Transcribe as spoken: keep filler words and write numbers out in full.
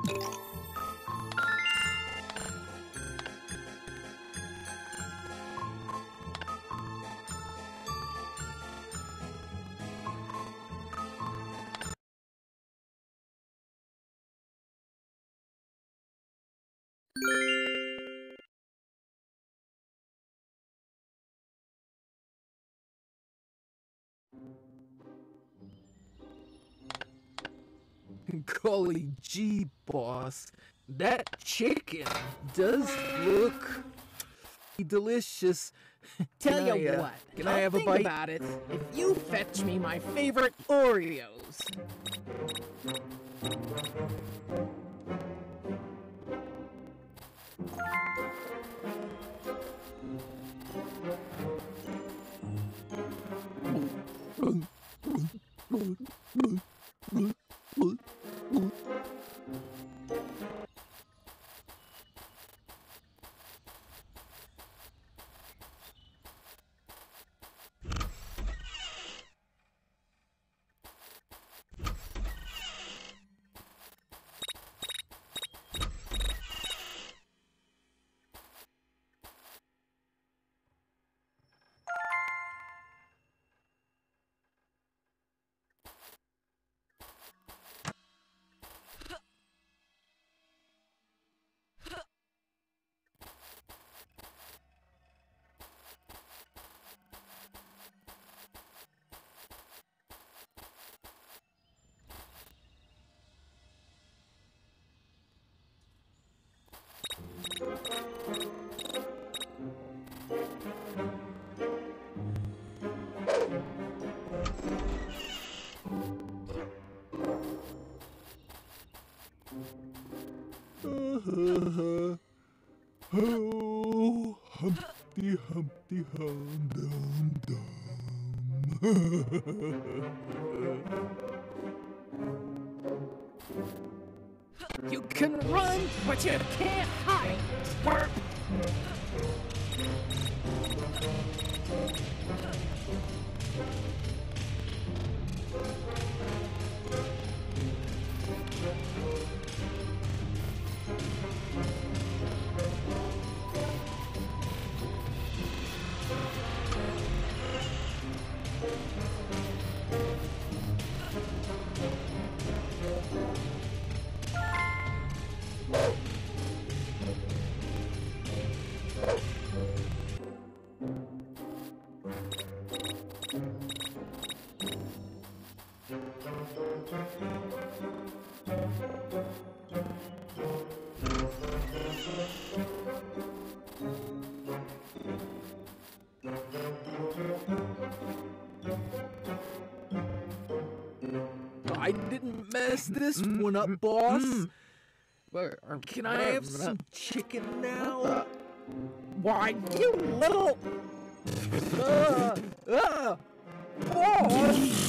Golly gee, boss. That chicken does look delicious. Tell Can you I, uh, what, can I'll I have a think bite? about it if you fetch me my favorite Oreos. Oh, Humpty, Humpty, Hum, Dum, Dum. You can run, but you can't hide. Twerp. I didn't mess this one up, boss. Can I have some chicken now? Why, you little... Uh, uh, boss!